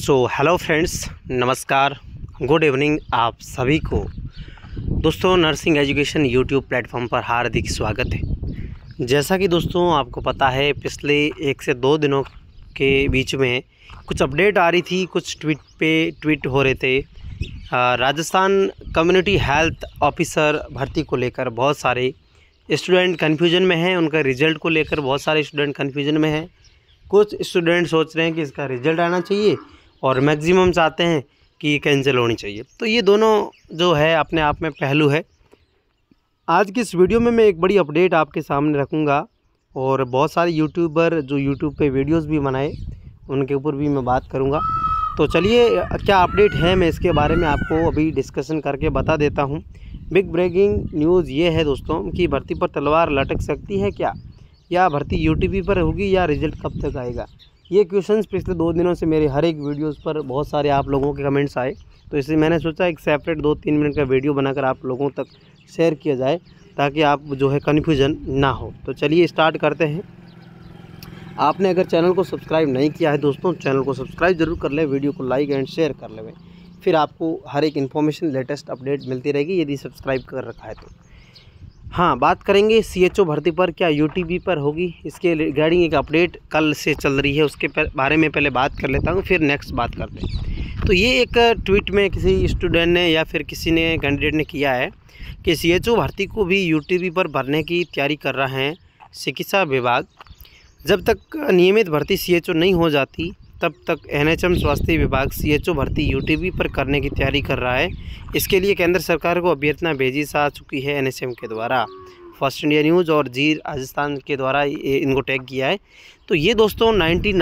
Hello friends, नमस्कार, good evening आप सभी को। दोस्तों, नर्सिंग एजुकेशन यूट्यूब प्लेटफॉर्म पर हार्दिक स्वागत है। जैसा कि दोस्तों आपको पता है, पिछले 1 से 2 दिनों के बीच में कुछ अपडेट आ रही थी, कुछ ट्वीट हो रहे थे। राजस्थान कम्युनिटी हेल्थ ऑफिसर भर्ती को लेकर बहुत सारे स्टूडेंट कन्फ्यूजन में हैं। उनका रिज़ल्ट को लेकर बहुत सारे स्टूडेंट कन्फ्यूजन में हैं। कुछ स्टूडेंट सोच रहे हैं कि इसका रिज़ल्ट आना चाहिए और मैक्सिमम चाहते हैं कि कैंसिल होनी चाहिए। तो ये दोनों जो है अपने आप में पहलू है। आज की इस वीडियो में मैं एक बड़ी अपडेट आपके सामने रखूँगा और बहुत सारे यूट्यूबर जो यूट्यूब पे वीडियोस भी बनाए उनके ऊपर भी मैं बात करूँगा। तो चलिए, क्या अपडेट है मैं इसके बारे में आपको अभी डिस्कशन करके बता देता हूँ। बिग ब्रेकिंग न्यूज़ ये है दोस्तों कि भर्ती पर तलवार लटक सकती है क्या, या भर्ती यूटीपी पर होगी, या रिज़ल्ट कब तक आएगा। ये क्वेश्चंस पिछले 2 दिनों से मेरे हर एक वीडियोस पर बहुत सारे आप लोगों के कमेंट्स आए, तो इसलिए मैंने सोचा एक सेपरेट 2-3 मिनट का वीडियो बनाकर आप लोगों तक शेयर किया जाए ताकि आप जो है कन्फ्यूज़न ना हो। तो चलिए स्टार्ट करते हैं। आपने अगर चैनल को सब्सक्राइब नहीं किया है दोस्तों, चैनल को सब्सक्राइब ज़रूर कर लें, वीडियो को लाइक एंड शेयर कर लें, फिर आपको हर एक इन्फॉर्मेशन लेटेस्ट अपडेट मिलती रहेगी यदि सब्सक्राइब कर रखा है तो। हाँ, बात करेंगे सीएचओ भर्ती पर, क्या यूटीपी पर होगी। इसके रिगार्डिंग एक अपडेट कल से चल रही है, उसके बारे में पहले बात कर लेता हूँ, फिर नेक्स्ट बात करते हैं। तो ये एक ट्वीट में किसी स्टूडेंट ने या फिर किसी ने कैंडिडेट ने किया है कि सीएचओ भर्ती को भी यूटीपी पर भरने की तैयारी कर रहे हैं चिकित्सा विभाग। जब तक नियमित भर्ती सीएचओ नहीं हो जाती तब तक एनएचएम स्वास्थ्य विभाग सीएचओ भर्ती यूटीपी पर करने की तैयारी कर रहा है। इसके लिए केंद्र सरकार को अभ्यर्थना भेजी जा चुकी है एनएचएम के द्वारा। फर्स्ट इंडिया न्यूज़ और जी राजस्थान के द्वारा इनको टैग किया है। तो ये दोस्तों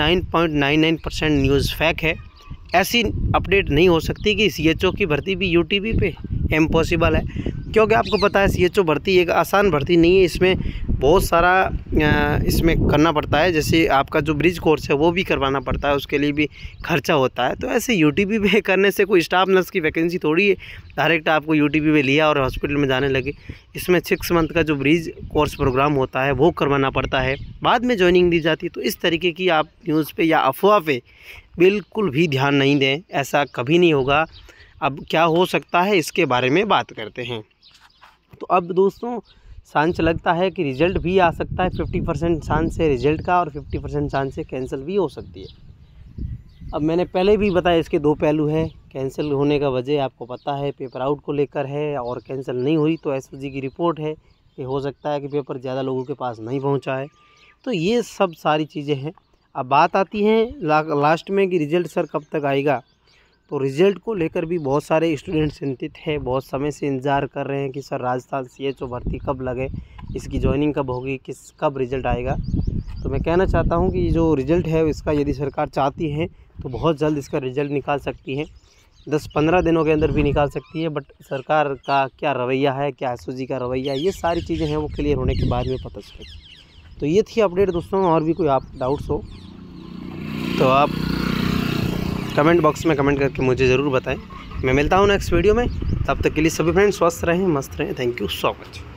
99.99% न्यूज़ फेक है। ऐसी अपडेट नहीं हो सकती कि सीएचओ की भर्ती भी यूटीपी पे, इम्पॉसिबल है। क्योंकि आपको पता है सीएचओ भर्ती एक आसान भर्ती नहीं है, इसमें बहुत सारा इसमें करना पड़ता है। जैसे आपका जो ब्रिज कोर्स है वो भी करवाना पड़ता है, उसके लिए भी खर्चा होता है। तो ऐसे यूटीपी पे करने से कोई स्टाफ नर्स की वैकेंसी थोड़ी है डायरेक्ट आपको यूटीपी पे लिया और हॉस्पिटल में जाने लगे। इसमें 6 मंथ का जो ब्रिज कोर्स प्रोग्राम होता है वो करवाना पड़ता है, बाद में ज्वाइनिंग दी जाती है। तो इस तरीके की आप न्यूज़ पे या अफवाह पे बिल्कुल भी ध्यान नहीं दें, ऐसा कभी नहीं होगा। अब क्या हो सकता है इसके बारे में बात करते हैं। तो अब दोस्तों चांस लगता है कि रिज़ल्ट भी आ सकता है। 50% चांस है रिज़ल्ट का और 50% चांस है कैंसिल भी हो सकती है। अब मैंने पहले भी बताया इसके 2 पहलू है। कैंसिल होने का वजह आपको पता है, पेपर आउट को लेकर है, और कैंसिल नहीं हुई तो एसओजी की रिपोर्ट है कि हो सकता है कि पेपर ज़्यादा लोगों के पास नहीं पहुंचा है। तो ये सब सारी चीज़ें हैं। अब बात आती है लास्ट में कि रिज़ल्ट सर कब तक आएगा। तो रिज़ल्ट को लेकर भी बहुत सारे स्टूडेंट चिंतित है, बहुत समय से इंतज़ार कर रहे हैं कि सर राजस्थान सीएचओ भर्ती कब लगे, इसकी ज्वाइनिंग कब होगी, कब रिज़ल्ट आएगा। तो मैं कहना चाहता हूं कि जो रिज़ल्ट है इसका यदि सरकार चाहती है तो बहुत जल्द इसका रिज़ल्ट निकाल सकती है, 10-15 दिनों के अंदर भी निकाल सकती है। बट सरकार का क्या रवैया है, क्या एसओजी का रवैया, ये सारी चीज़ें हैं वो क्लियर होने के बाद में पता चलेगी। तो ये थी अपडेट दोस्तों। और भी कोई आप डाउट्स हो तो आप कमेंट बॉक्स में कमेंट करके मुझे ज़रूर बताएं। मैं मिलता हूं नेक्स्ट वीडियो में, तब तक के लिए सभी फ्रेंड्स स्वस्थ रहें, मस्त रहें। Thank you so much.